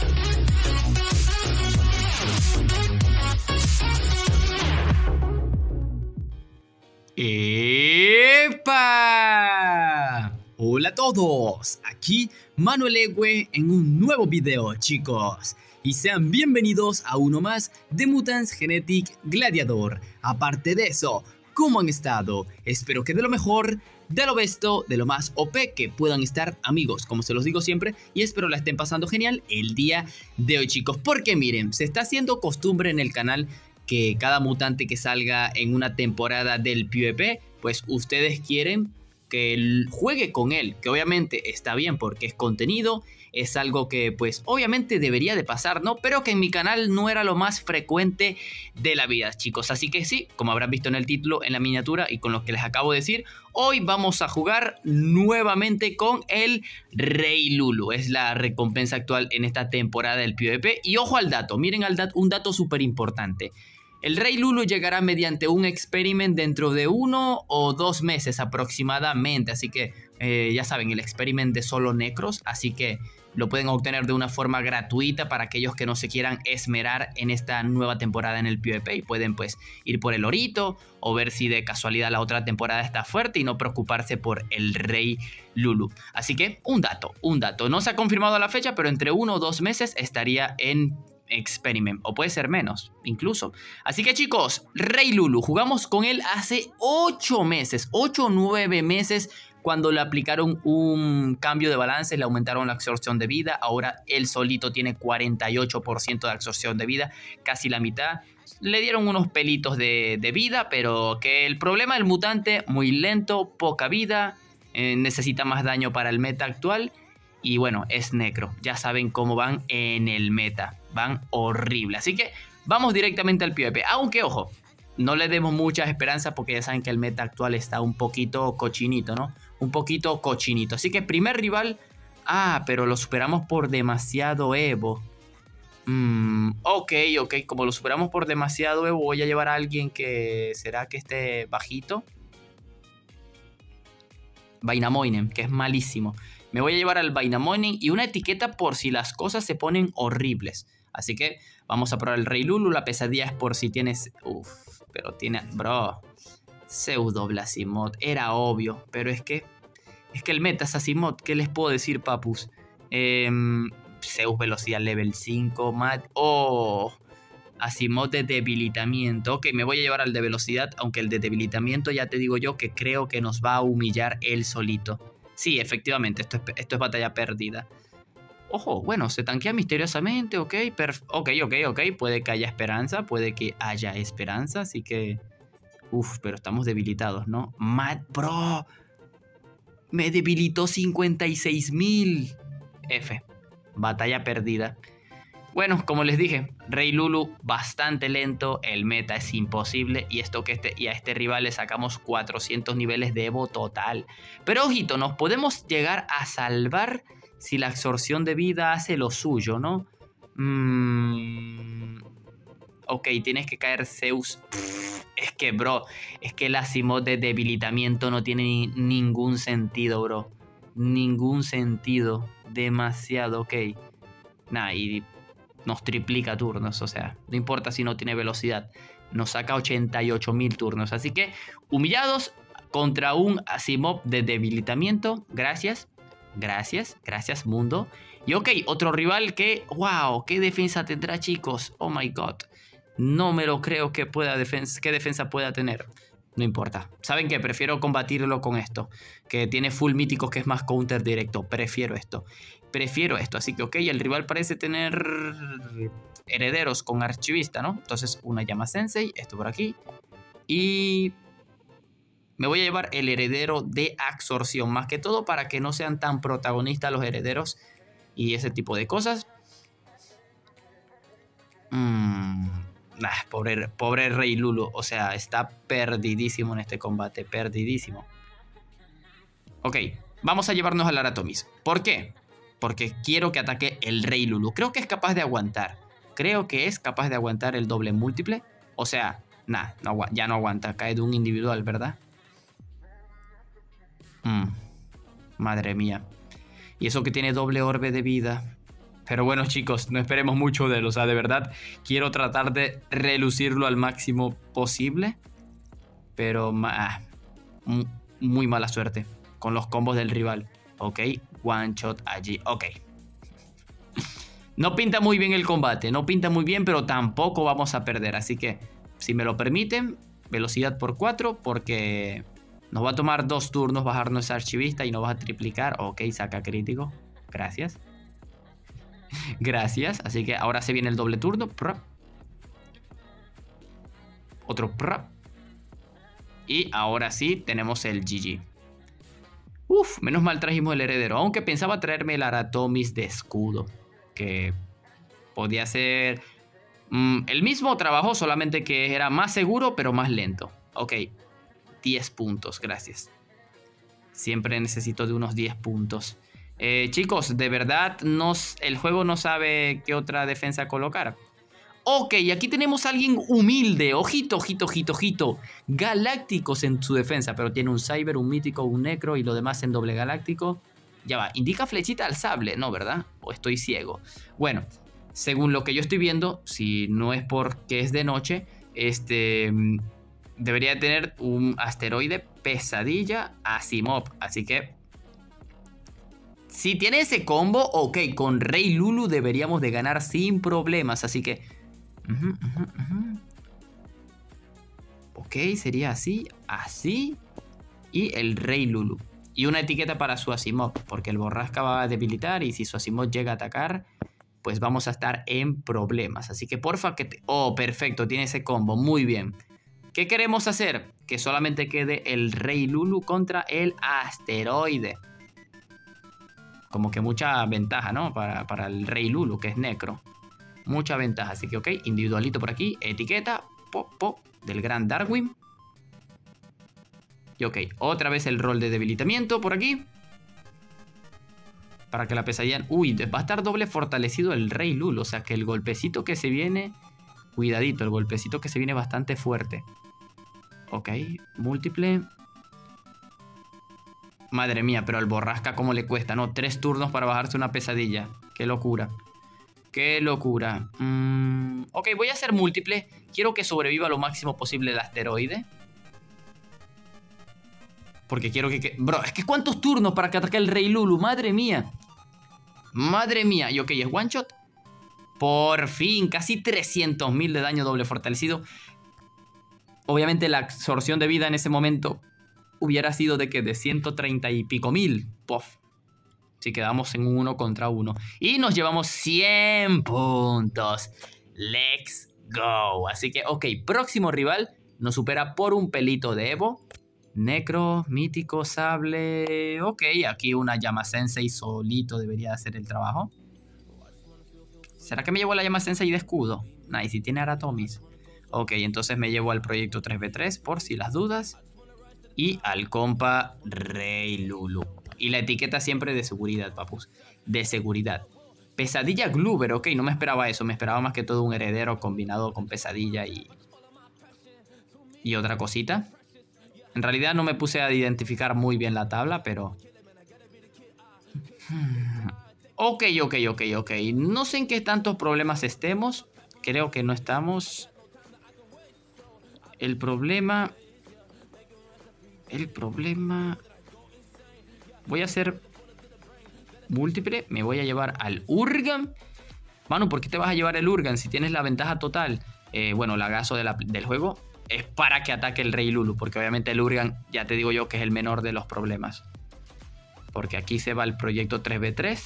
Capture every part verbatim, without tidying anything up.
¡Epa! Hola a todos, aquí Manuel Egue en un nuevo video, chicos. Y sean bienvenidos a uno más de Mutants Genetic Gladiator. Aparte de eso, ¿cómo han estado? Espero que de lo mejor, de lo besto, de lo más O P que puedan estar, amigos, como se los digo siempre. Y espero la estén pasando genial el día de hoy, chicos. Porque miren, se está haciendo costumbre en el canal que cada mutante que salga en una temporada del PvP, pues ustedes quieren que juegue con él, que obviamente está bien porque es contenido, es algo que pues obviamente debería de pasar, ¿no? Pero que en mi canal no era lo más frecuente de la vida, chicos. Así que sí, como habrán visto en el título, en la miniatura y con lo que les acabo de decir, hoy vamos a jugar nuevamente con el Rey Lulu. Es la recompensa actual en esta temporada del PvP. Y ojo al dato, miren al dato, un dato súper importante. El Rey Lulu llegará mediante un experiment dentro de uno o dos meses aproximadamente. Así que eh, ya saben, el experiment de solo necros. Así que lo pueden obtener de una forma gratuita para aquellos que no se quieran esmerar en esta nueva temporada en el PvP. Y pueden pues ir por el orito o ver si de casualidad la otra temporada está fuerte y no preocuparse por el Rey Lulu. Así que un dato, un dato. No se ha confirmado la fecha, pero entre uno o dos meses estaría en experiment, o puede ser menos incluso. Así que chicos, Rey Lulu, jugamos con él hace ocho meses, ocho o nueve meses, cuando le aplicaron un cambio de balance, le aumentaron la absorción de vida. Ahora él solito tiene cuarenta y ocho por ciento de absorción de vida, casi la mitad. Le dieron unos pelitos de, de vida, pero que el problema del mutante, muy lento, poca vida, eh, necesita más daño para el meta actual. Y bueno, es necro. Ya saben cómo van en el meta. Van horrible. Así que vamos directamente al PvP. Aunque, ojo, no le demos muchas esperanzas porque ya saben que el meta actual está un poquito cochinito, ¿no? Un poquito cochinito. Así que primer rival... Ah, pero lo superamos por demasiado Evo. Mm, ok, ok. Como lo superamos por demasiado Evo, voy a llevar a alguien que... ¿Será que esté bajito? Vainamoinen, que es malísimo. Me voy a llevar al Vainamoinen y una etiqueta por si las cosas se ponen horribles. Así que vamos a probar el Rey Lulu. La pesadilla es por si tienes... Uf, pero tiene... Bro. Pseudo Blasimod. Era obvio. Pero es que... Es que el meta es Asimod. ¿Qué les puedo decir, papus? Eh, Zeus velocidad level cinco. Mat... Oh... Asimod de debilitamiento. Ok, me voy a llevar al de velocidad. Aunque el de debilitamiento ya te digo yo que creo que nos va a humillar él solito. Sí, efectivamente, esto es, esto es batalla perdida. Ojo, bueno, se tanquea misteriosamente, ok, ok, ok, ok. Puede que haya esperanza, puede que haya esperanza, así que... Uf, pero estamos debilitados, ¿no? Mad Bro. Me debilitó cincuenta y seis mil. F. Batalla perdida. Bueno, como les dije, Rey Lulu bastante lento, el meta es imposible y, esto que este, y a este rival le sacamos cuatrocientos niveles de Evo total. Pero ojito, nos podemos llegar a salvar si la absorción de vida hace lo suyo, ¿no? Mm, ok, tienes que caer Zeus. Pff, es que, bro, es que el Asimod de debilitamiento no tiene ni, ningún sentido, bro. Ningún sentido. Demasiado, ok. Nah, y... nos triplica turnos, o sea, no importa si no tiene velocidad, nos saca ochenta y ocho mil turnos. Así que humillados contra un Asimov de debilitamiento. Gracias, gracias, gracias mundo. Y ok, otro rival que, wow, ¿qué defensa tendrá, chicos? Oh my god, no me lo creo que pueda defensa, qué defensa pueda tener. No importa, ¿saben qué? Prefiero combatirlo con esto, que tiene full míticos, que es más counter directo. Prefiero esto, prefiero esto. Así que ok, el rival parece tener herederos con archivista, ¿no? Entonces una llama sensei, esto por aquí. Y me voy a llevar el heredero de absorción, más que todo para que no sean tan protagonistas los herederos y ese tipo de cosas. Mmm... Nah, pobre, pobre Rey Lulu, o sea, está perdidísimo en este combate, perdidísimo. Ok, vamos a llevarnos al Aratomis. ¿Por qué? Porque quiero que ataque el Rey Lulu. Creo que es capaz de aguantar. Creo que es capaz de aguantar el doble múltiple. O sea, nah, no, ya no aguanta, cae de un individual, ¿verdad? Mm, madre mía. Y eso que tiene doble orbe de vida. Pero bueno, chicos, no esperemos mucho de él. O sea, de verdad, quiero tratar de relucirlo al máximo posible. Pero ah, muy mala suerte con los combos del rival. Ok, one shot allí. Ok. No pinta muy bien el combate. No pinta muy bien, pero tampoco vamos a perder. Así que, si me lo permiten, velocidad por cuatro. Porque nos va a tomar dos turnos bajarnos esa archivista y nos va a triplicar. Ok, saca crítico. Gracias. Gracias. Así que ahora se viene el doble turno. Prop. Otro prop. Y ahora sí tenemos el G G. Uf, menos mal trajimos el heredero. Aunque pensaba traerme el Aratomis de escudo. Que podía ser mmm, el mismo trabajo, solamente que era más seguro, pero más lento. Ok, diez puntos, gracias. Siempre necesito de unos diez puntos. Eh, chicos, de verdad nos, el juego no sabe qué otra defensa colocar. Ok, aquí tenemos a alguien humilde. Ojito, ojito, ojito, ojito. Galácticos en su defensa, pero tiene un Cyber, un Mítico, un Necro y lo demás en doble galáctico. Ya va, indica flechita al sable, ¿no, verdad? O estoy ciego. Bueno, según lo que yo estoy viendo, si no es porque es de noche, este debería tener un asteroide pesadilla Asimov. Así que, si tiene ese combo, ok, con Rey Lulu deberíamos de ganar sin problemas. Así que, uh-huh, uh-huh, uh-huh. ok, sería así, así y el Rey Lulu. Y una etiqueta para su Asimov, porque el Borrasca va a debilitar y si su Asimov llega a atacar, pues vamos a estar en problemas. Así que porfa que... Te... Oh, perfecto, tiene ese combo, muy bien. ¿Qué queremos hacer? Que solamente quede el Rey Lulu contra el asteroide. Como que mucha ventaja, ¿no? Para, para el Rey Lulu, que es Necro. Mucha ventaja, así que ok, individualito por aquí, etiqueta, pop, pop, del gran Darwin. Y ok, otra vez el rol de debilitamiento por aquí. Para que la pesadilla... Uy, va a estar doble fortalecido el Rey Lulu. O sea que el golpecito que se viene... Cuidadito, el golpecito que se viene bastante fuerte. Ok, múltiple. Madre mía, pero al Borrasca cómo le cuesta, ¿no? Tres turnos para bajarse una pesadilla. Qué locura. Qué locura. Mm, ok, voy a hacer múltiple. Quiero que sobreviva lo máximo posible el asteroide. Porque quiero que, que... Bro, es que ¿cuántos turnos para que ataque el Rey Lulu? Madre mía. Madre mía. Y ok, es one shot. Por fin, casi trescientos mil de daño doble fortalecido. Obviamente la absorción de vida en ese momento hubiera sido de que de ciento treinta y pico mil. Puff. Si quedamos en un uno contra uno. Y nos llevamos cien puntos. Let's go. Así que, ok, próximo rival nos supera por un pelito de Evo. Necro, Mítico, Sable... Ok, aquí una Llama Sensei solito debería hacer el trabajo. ¿Será que me llevo la Llama Sensei de escudo? Nice, y tiene Aratomis. Ok, entonces me llevo al proyecto tres ve tres por si las dudas. Y al compa Rey Lulu. Y la etiqueta siempre de seguridad, papus. De seguridad. Pesadilla Gloober, ok, no me esperaba eso. Me esperaba más que todo un heredero combinado con pesadilla y... Y otra cosita. En realidad no me puse a identificar muy bien la tabla, pero... Ok, ok, ok, ok. No sé en qué tantos problemas estemos. Creo que no estamos. El problema... El problema... Voy a hacer... Múltiple. Me voy a llevar al Urgan. Mano, ¿por qué te vas a llevar el Urgan si tienes la ventaja total? Eh, bueno, la gaso de la, del juego... Es para que ataque el Rey Lulu, porque obviamente el Urgan, ya te digo yo que es el menor de los problemas. Porque aquí se va el proyecto tres ve tres.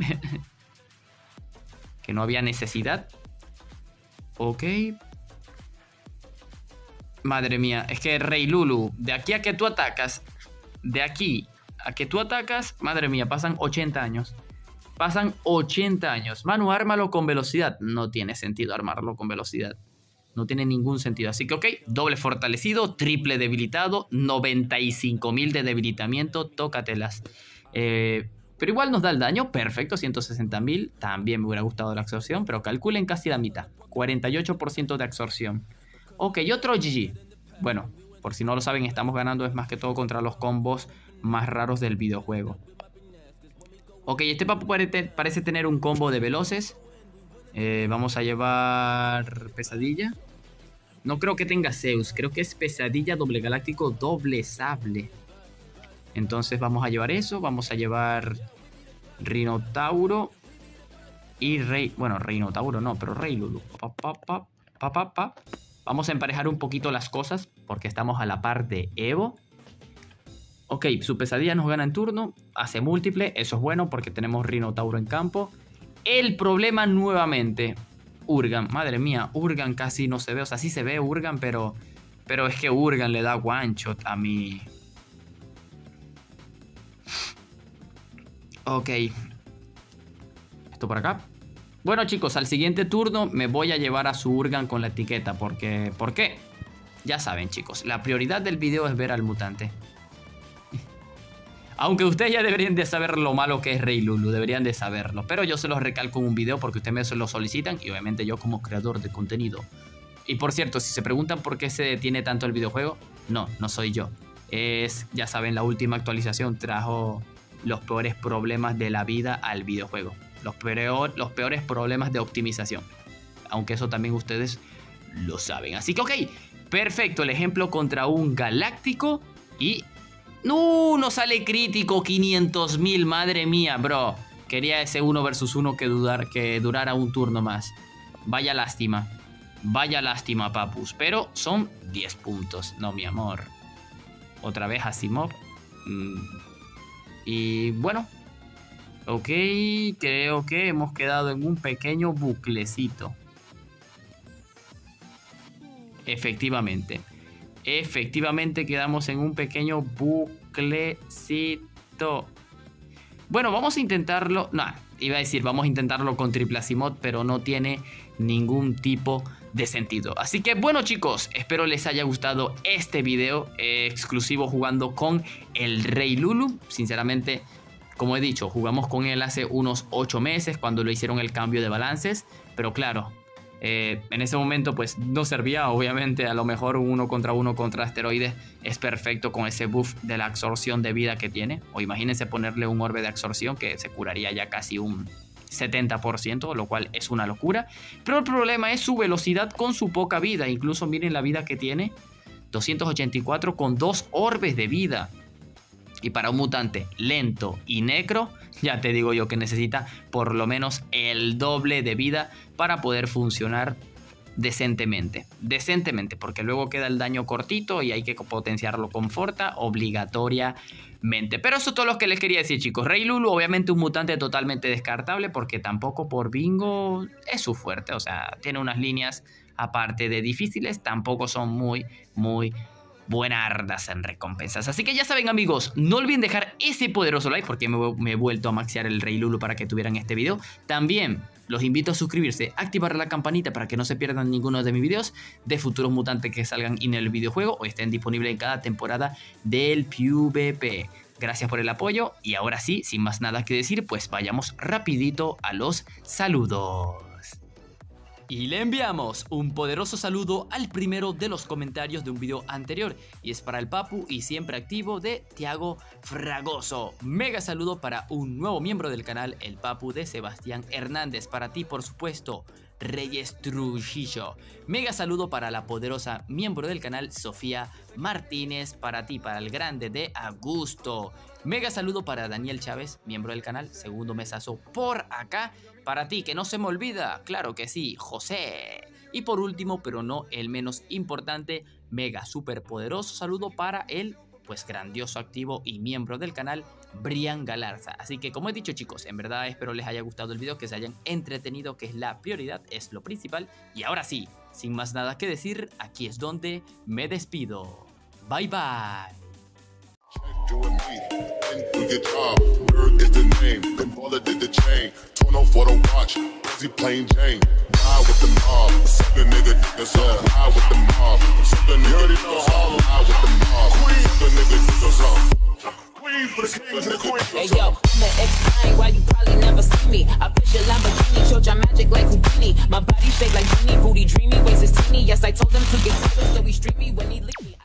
Que no había necesidad. Ok. Madre mía, es que Rey Lulu, de aquí a que tú atacas, de aquí a que tú atacas, madre mía, pasan ochenta años. Pasan ochenta años. Manu, ármalo con velocidad. No tiene sentido armarlo con velocidad. No tiene ningún sentido. Así que ok, doble fortalecido, triple debilitado, noventa y cinco mil de debilitamiento, tócatelas. Eh, pero igual nos da el daño, perfecto, ciento sesenta mil. También me hubiera gustado la absorción, pero calculen casi la mitad. cuarenta y ocho por ciento de absorción. Ok, y otro G G. Bueno, por si no lo saben, estamos ganando es más que todo contra los combos más raros del videojuego. Ok, este papu parece, parece tener un combo de veloces. Eh, vamos a llevar Pesadilla. No creo que tenga Zeus. Creo que es Pesadilla, Doble Galáctico, Doble Sable. Entonces vamos a llevar eso. Vamos a llevar Rinotauro. Y Rey... Bueno, Rinotauro no, pero Rey Lulu. Pa, pa, pa, pa, pa, pa. Vamos a emparejar un poquito las cosas porque estamos a la par de Evo. Ok, su Pesadilla nos gana en turno. Hace múltiple, eso es bueno porque tenemos Rinotauro en campo. El problema nuevamente, Urgan. Madre mía, Urgan casi no se ve. O sea, sí se ve Urgan, pero, pero es que Urgan le da one shot a mi... Ok. Esto por acá. Bueno, chicos, al siguiente turno me voy a llevar a su Urgan con la etiqueta. Porque, ¿por qué? Ya saben, chicos, la prioridad del video es ver al mutante. Aunque ustedes ya deberían de saber lo malo que es Rey Lulu, deberían de saberlo. Pero yo se los recalco en un video porque ustedes me lo solicitan y obviamente yo como creador de contenido. Y por cierto, si se preguntan por qué se detiene tanto el videojuego, no, no soy yo. Es, ya saben, la última actualización trajo los peores problemas de la vida al videojuego. Los, peor, los peores problemas de optimización. Aunque eso también ustedes lo saben. Así que ok, perfecto, el ejemplo contra un galáctico y... No, no sale crítico, quinientos mil, madre mía, bro. Quería ese uno versus uno que, dudar, que durara un turno más. Vaya lástima, vaya lástima, papus. Pero son diez puntos, no, mi amor. Otra vez Asimov. Mm. Y bueno, ok, creo que hemos quedado en un pequeño buclecito. Efectivamente. Efectivamente quedamos en un pequeño buclecito. Bueno, vamos a intentarlo. No, iba a decir vamos a intentarlo con triple Asimov, pero no tiene ningún tipo de sentido. Así que bueno, chicos, espero les haya gustado este video eh, exclusivo jugando con el Rey Lulu. Sinceramente, como he dicho, jugamos con él hace unos ocho meses cuando lo hicieron el cambio de balances. Pero claro, Eh, en ese momento pues no servía, obviamente. A lo mejor un uno contra uno contra asteroides es perfecto con ese buff de la absorción de vida que tiene. O imagínense ponerle un orbe de absorción que se curaría ya casi un setenta por ciento, lo cual es una locura. Pero el problema es su velocidad con su poca vida. Incluso miren la vida que tiene, doscientos ochenta y cuatro con dos orbes de vida. Y para un mutante lento y necro, ya te digo yo que necesita por lo menos el doble de vida para poder funcionar decentemente. Decentemente, porque luego queda el daño cortito y hay que potenciarlo con Forta obligatoriamente. Pero eso es todo lo que les quería decir, chicos. Rey Lulu, obviamente un mutante totalmente descartable porque tampoco por bingo es su fuerte. O sea, tiene unas líneas aparte de difíciles, tampoco son muy, muy buenardas en recompensas. Así que ya saben, amigos, no olviden dejar ese poderoso like porque me, me he vuelto a maxear el Rey Lulu para que tuvieran este video. También los invito a suscribirse, activar la campanita para que no se pierdan ninguno de mis videos de futuros mutantes que salgan en el videojuego o estén disponibles en cada temporada del PvP. Gracias por el apoyo y ahora sí, sin más nada que decir, pues vayamos rapidito a los saludos. Y le enviamos un poderoso saludo al primero de los comentarios de un video anterior. Y es para el Papu y siempre activo de Thiago Fragoso. Mega saludo para un nuevo miembro del canal, el Papu de Sebastián Hernández. Para ti, por supuesto, Reyes Trujillo. Mega saludo para la poderosa miembro del canal, Sofía Martínez. Para ti, para el grande de Augusto. Mega saludo para Daniel Chávez, miembro del canal, segundo mesazo por acá. Para ti, que no se me olvida, claro que sí, José. Y por último, pero no el menos importante, mega super poderoso saludo para el pues grandioso activo y miembro del canal, Brian Galarza. Así que como he dicho, chicos, en verdad espero les haya gustado el video, que se hayan entretenido, que es la prioridad, es lo principal. Y ahora sí, sin más nada que decir, aquí es donde me despido. Bye bye. Doing me, and do your job. Word is the name, then baller did the chain. Turn off for the watch, busy plain Jane. Ride with the mob, suck a nigga, niggas up. Ride with the mob, suck a nigga, niggas up. Ride with the mob, suck a nigga, niggas up. Queen for the king to the queen. Hey yo, I'ma explain why you probably never see me. I push a Lamborghini, show your magic like Houdini. My body shake like Genie, booty dreamy, waist is teeny. Yes, I told him to get tighter, so he streamy when he leave me.